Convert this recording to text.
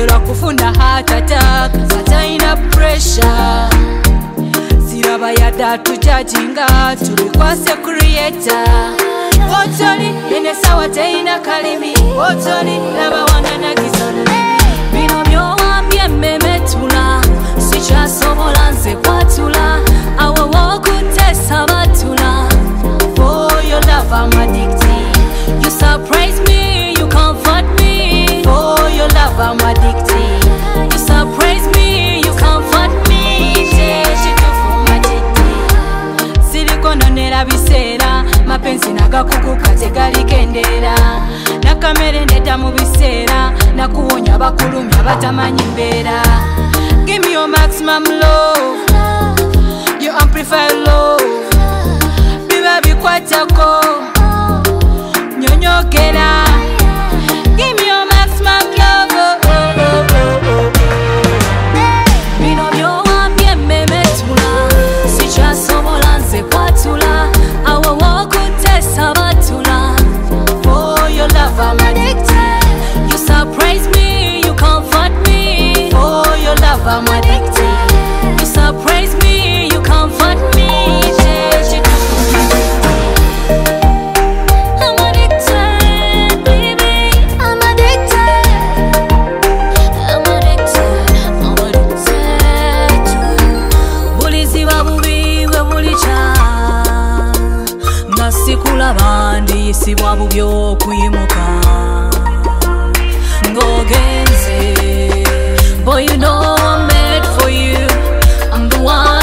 Njagala kufuna heart attack Sataina pressure Siraba yada tujajinga Tulikwase creator Wotoli ene sawa teina kalimi Wotoli laba wanana gizana Bino byowambye memetula Sichasobola nze kwatula Awo wokutesa batula For your love I'm addicted You surprise me, you comfort me For your love I'm addicted You surprise me, you comfort me Silikono nera bisera Mapenzi nagakukuka tegali kendera Nakamere ndeta mu bisera Nakuwonya bakulumya batamanyi mbeera Give me your maximum love You amplify love Biba bikwatako Nyonyokera Give me your maximum love Bino byowambye memetula Sichasobola nze kwatula Awo wokutesa batula For your love I'm addicted You surprise me, you comfort me For your love I'm addicted You surprise me, you comfort me I'm addicted, baby I'm addicted I'm addicted, I'm addicted to you Buliziba bubi we bulicha Ngasikula bandi sibwa bubyo kuyimuka Ngogenze Boy you know I'm made for you I'm the one